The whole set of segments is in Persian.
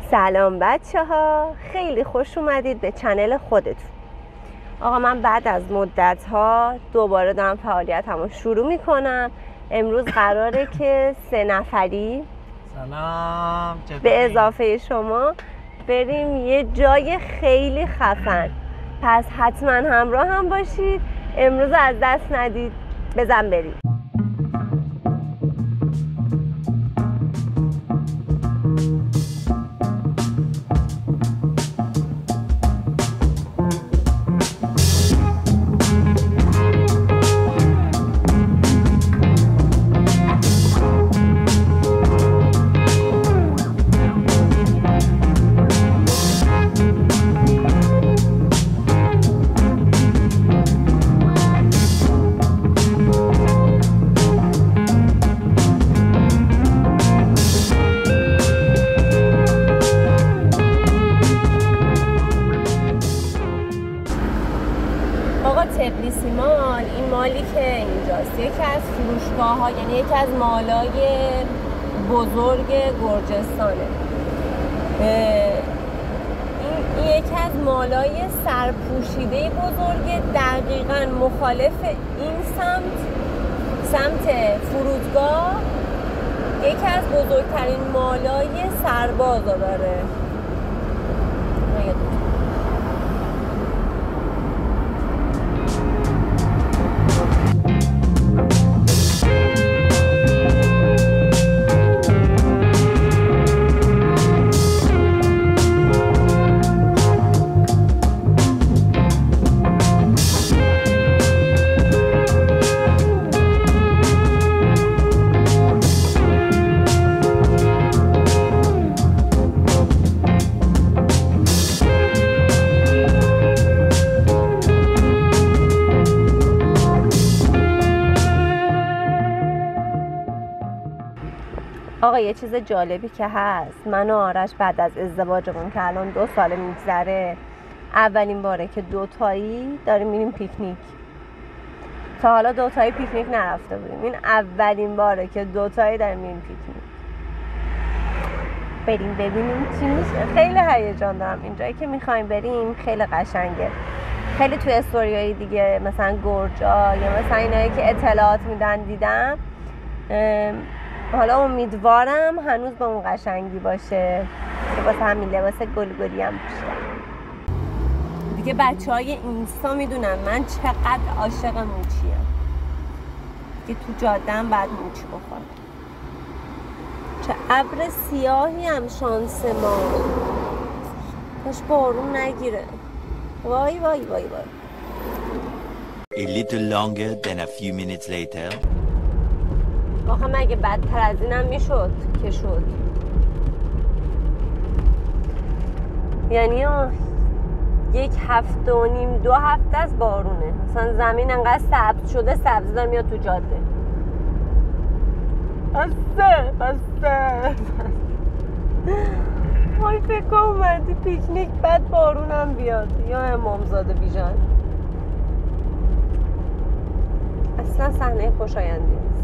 سلام بچه ها، خیلی خوش اومدید به چنل خودتون. آقا من بعد از مدت ها دوباره دارم فعالیتمو شروع میکنم. امروز قراره که 3 نفری سلام به اضافه شما بریم یه جای خیلی خفن، پس حتما همراه هم باشید. امروز از دست ندید، بزن بریم. تبلیسی مال، این مالی که اینجاست یکی از فروشگاه ها، یعنی یکی از مالای بزرگ گرجستانه. این یکی از مالای سرپوشیده بزرگ، دقیقاً مخالف این سمت فرودگاه یکی از بزرگترین مالای سربازا داره. آقا یه چیز جالبی که هست، من و آرش بعد از ازدواجمون که الان 2 سال میگذره، اولین باره که دوتایی داریم میریم پیکنیک. تا حالا دوتایی پیکنیک نرفته بودیم، این اولین باره که دوتایی داریم میریم پیکنیک. بریم ببینیم چی میشه. خیلی هیجان دارم. اینجایی که میخوایم بریم خیلی قشنگه. خیلی توی استوریای دیگه مثلا گرجا یا مثلا اینایی که اطلاعات میدن دیدم. حالا امیدوارم هنوز به اون قشنگی باشه که واسه همین لباس گلگلی هم پوشیدم. دیگه بچهای اینستا میدونن من چقدر عاشق موچیم، که تو جاده هم بعد موچ بخورم. چه ابر سیاهی هم شانس ما، کاش بارون نگیره. وای وای وای وای. A little longer than a few minutes later. آخه مگه بدتر از اینم میشد که شد؟ یعنی 1 هفته و نیم 2 هفته از بارونه، مثلا زمین انقدر سبز شده، سبزی داره میاد تو جاده. بسته وای فکر کنم اومدی پیکنیک بعد بارونم بیاد، یا امامزاده بیژن. اصلا صحنه خوشایندی نیست.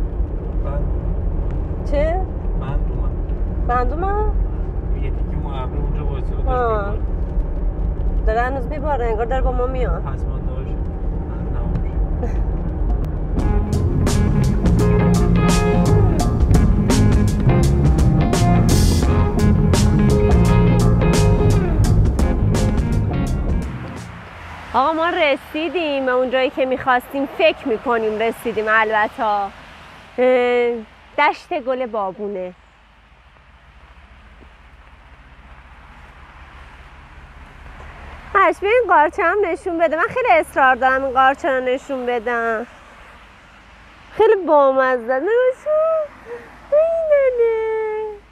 چه؟ بندومم؟ یه دیگه معبر اونجا وایسه رو داشت داره هنوز میباره، انگار داره با ما میاد. پس من داشت آقا ما رسیدیم به اونجایی که میخواستیم، فکر میکنیم رسیدیم. البته دشت گل بابونه. بیا این قارچه هم نشون بده. من خیلی اصرار دارم این قارچه رو نشون بدم، خیلی بامزه. نشون اینه.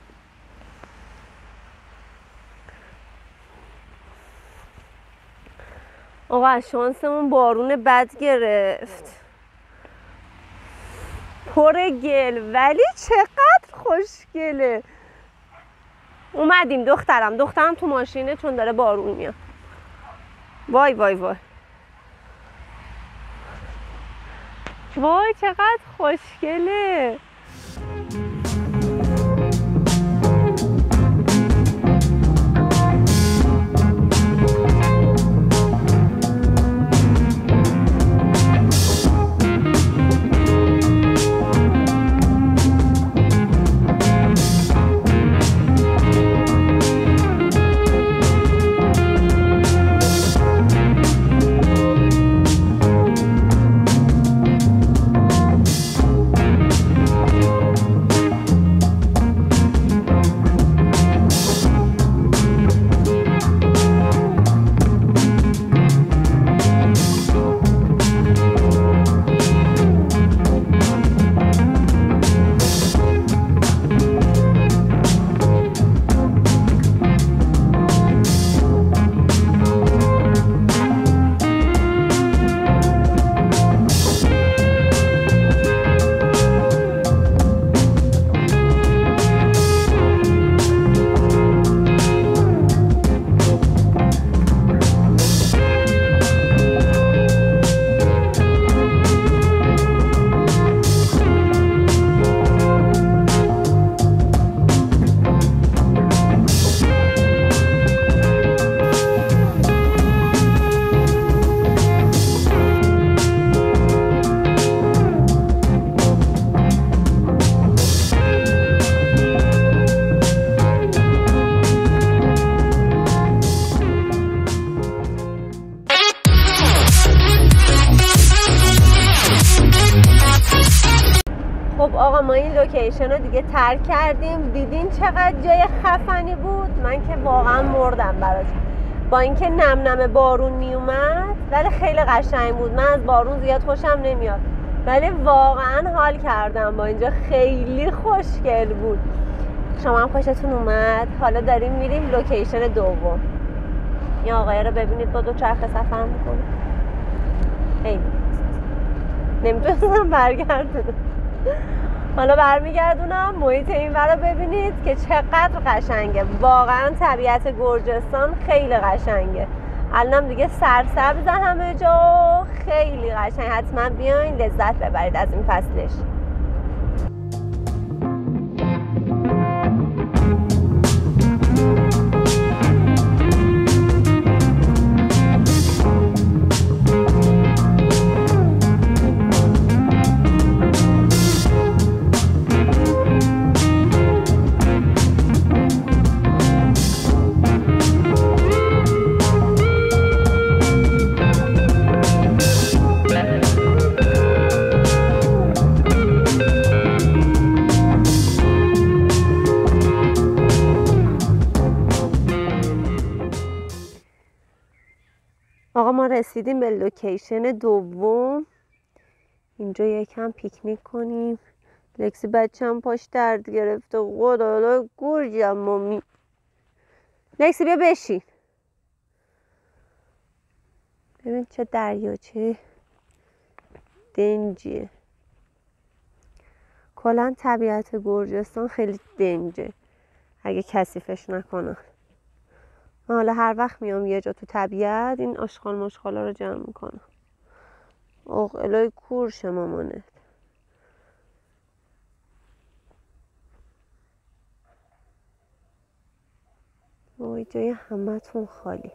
آقا از شانسمون بارون بد گرفت، پر گل، ولی چقدر خوشگله. اومدیم. دخترم تو ماشینه چون داره بارون میاد. وای وای وای وای چقدر خوشگله. لوکیشن رو دیگه ترک کردیم. دیدین چقدر جای خفنی بود؟ من که واقعا مردم براش، با اینکه نم بارون میومد ولی خیلی قشنگ بود. من از بارون زیاد خوشم نمیاد ولی واقعا حال کردم با اینجا، خیلی خوشگل بود. شما هم خوشتون اومد؟ حالا داریم میریم لوکیشن دوم. این آقای رو ببینید با دوچرخه سفر میکنه، خیلی نمیتونستم برگردونم. حالا برمیگردونم. محیط این ور رو ببینید که چقدر قشنگه. واقعا طبیعت گرجستان خیلی قشنگه. الانم دیگه سرسبز همه جا، خیلی قشنگ. حتما بیاین لذت ببرید از این فصلش. آقا ما رسیدیم به لوکیشن دوم. اینجا یکم پیکنیک کنیم. لکسی بچه‌م پاش درد گرفته، خدا گرجم مامی. لکسی بیا بشین. ببین چه دریاچه دنجیه. کلا طبیعت گرجستان خیلی دنجه اگه کثیفش نکنن. حالا هر وقت میام یه جا تو طبیعت این آشغال مشغالا رو جمع میکنم. اوه الهی کورش مامانه. وای جای همتون خالی.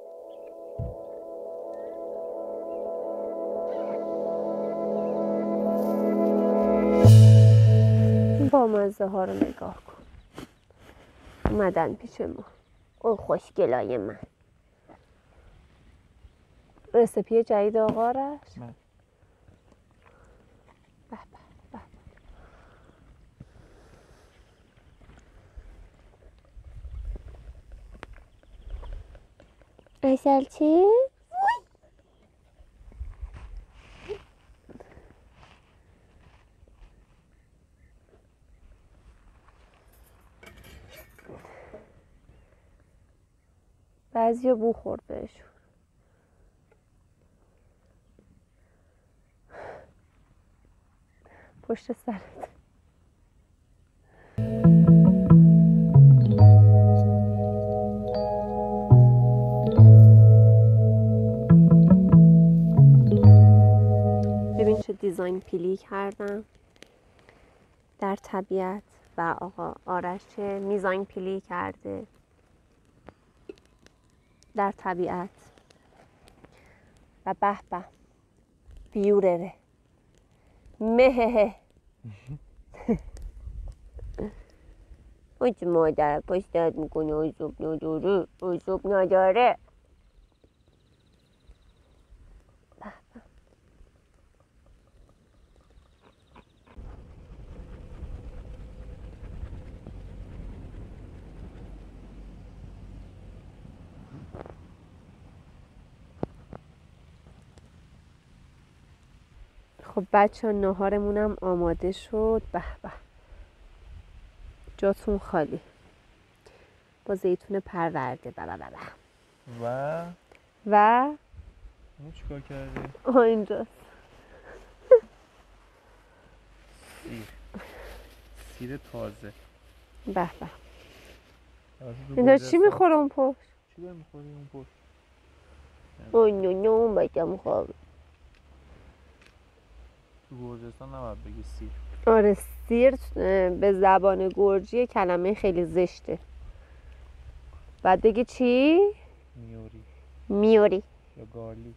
این بامزه ها رو نگاه کن، اومدن پیش ما. اوه خوشگلای من. رسیپی جدید آقا رش. به به به. اصل چی؟ بعضی بو خورد بهشون. پشت سرت. ببین چه دیزاین پیلی کردم در طبیعت و آقا آرش چه میزاین پیلی کرده در طبیعت و به به بیورره مههه. اوچه مادر پاش درد میکنه، آیزوب نداره، آیزوب نداره. خب بچه ها ناهارمونم آماده شد. به به جاتون خالی با زیتون پرورده. به به به. و اینو چیکار کردی؟ اینجاست. سیر تازه. به به. اینجا چی میخوره اون پشت؟ چی داره میخوری اون پشت؟ اون بچم خواب. تو گرجستان نباید بگی سیر. آره سیر به زبان گرجی کلمه خیلی زشته. بعد بگی چی؟ میوری یا گارلیک.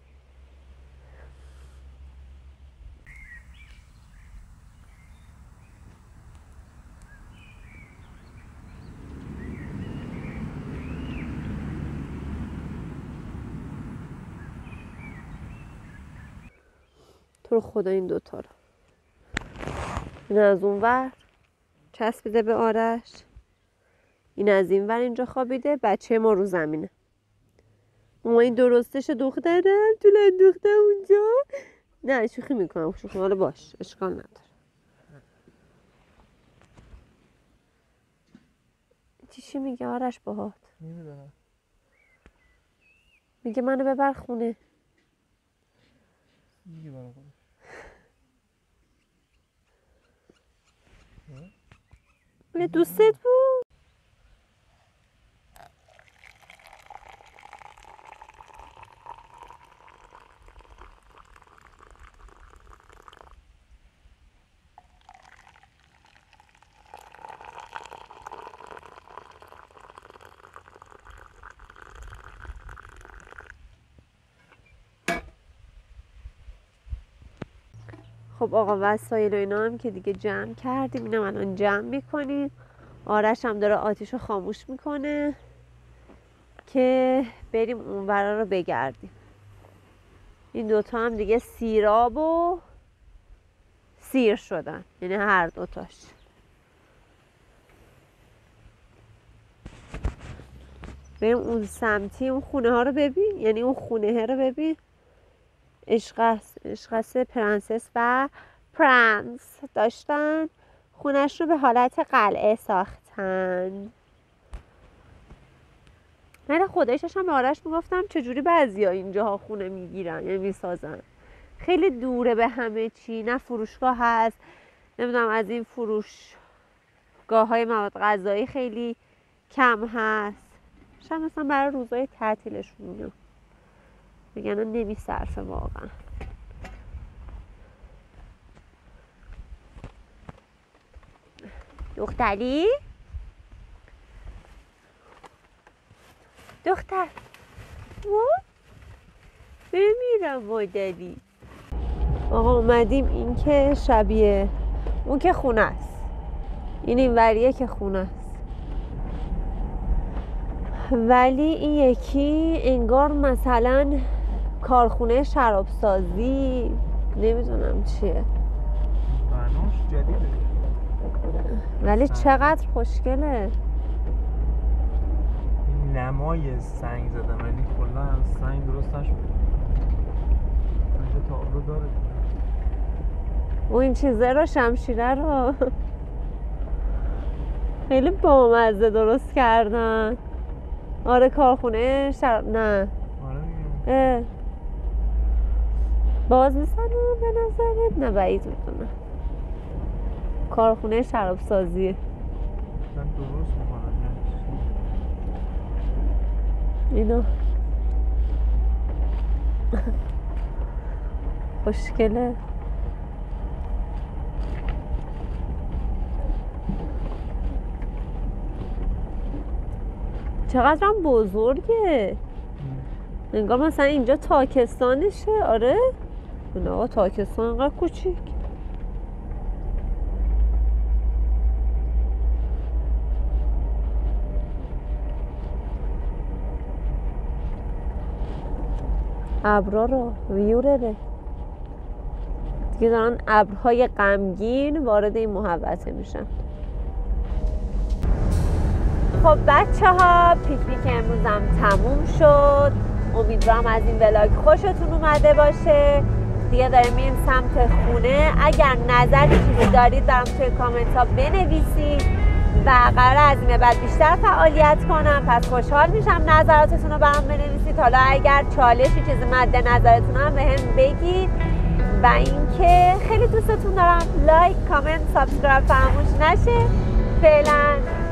تو رو خدا این دوتا رو این از اون ور چسبیده به آرش. این از این ور اینجا خوابیده، بچه ما رو زمینه. اما این درستش دخترم تو انداخته اونجا. نه شوخی میکنم، شوخی حالا باش، اشکال نداره. چی میگه آرش باهات؟ نمیدونم. میگه منو ببر خونه. میگه برای خودش. میگه دوستت بود. خب آقا وسایل و اینا هم که دیگه جمع کردیم، اینم الان جمع میکنیم. آرش هم داره آتیشو خاموش میکنه که بریم اون ورا رو بگردیم. این دوتا هم دیگه سیراب و سیر شدن، یعنی هر دوتاش. بریم اون سمتی اون خونه ها رو ببین، یعنی اون خونه رو ببین. اشخاص پرنسس و پرنس داشتن، خونش رو به حالت قلعه ساختن. من خودش داشتم به آرش میگفتم چجوری بعضیا اینجاها خونه میگیرن یا میسازن. خیلی دوره به همه چی، نه فروشگاه هست، نمیدونم از این فروشگاه های مواد غذایی خیلی کم هست. شاید مثلا برای روزهای تعطیلشون میگم بگن نمیصرفه واقعا. دختری؟ دختر بمیرم مادری. آقا اومدیم، این که شبیه اون که خونه است، این وریه که خونه است، ولی این یکی انگار مثلا کارخونه شرابسازی، نمیدونم چیه، بناش جدیده ولی چقدر خوشگله. این نمای سنگ زده ولی کلا سنگ درست نشده. اینجا تابلو داره و این چیزه رو، شمشیره رو خیلی بامزه درست کردن. آره کارخونه نه آره دیگه. باز میسنم به نظرت؟ نه بعید میدونم. کارخونه شرابسازیه. من درست میکنم اینا خوشگله. چقدر هم بزرگه، انگار مثلا اینجا تاکستانشه. آره نه آقا تاکستان انقدر کوچیک. ابرا رو ویوره دیگه دارن ابرهای غمگین وارد این محوطه میشن. خب بچه ها پیکنیک امروزم تموم شد. امیدوارم از این ولاگ خوشتون اومده باشه. دیگه داریم میریم سمت خونه. اگر نظری چیزی دارید برام توی کامنت ها بنویسید و قراره از این بعد بیشتر فعالیت کنم، پس خوشحال میشم نظراتتون رو برام بنویسید. حالا اگر چالشی چیزی مد نظرتون هم بهم بگید و اینکه خیلی دوستتون دارم. لایک، کامنت، سابسکرایب فراموش نشه. فعلا